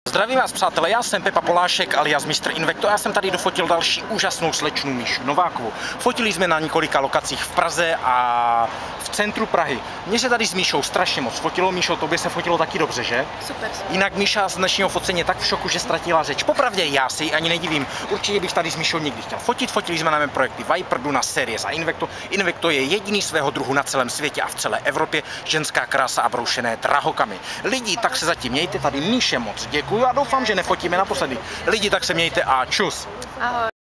Zdravím vás, přátelé, já jsem Pepa Polášek alias Mr. Invekto a já jsem tady dofotil další úžasnou slečnu Míšu Novákovou. Fotili jsme na několika lokacích v Praze a v centru Prahy. Mně se tady s Míšou strašně moc fotilo. Míšo, tobě se fotilo taky dobře, že? Super. Jinak Míša z dnešního focení je tak v šoku, že ztratila řeč. Popravdě já si ji ani nedivím. Určitě bych tady s Míšou někdy chtěl fotit. Fotili jsme na mém projekty Viper, Duna, Series a Invekto. Invekto je jediný svého druhu na celém světě a v celé Evropě. Ženská krása a broušené drahokamy. Lidi, tak se zatím mějte, tady Míše moc děkuju a doufám, že nefotíme naposledy. Lidi, tak se mějte a čus. Ahoj.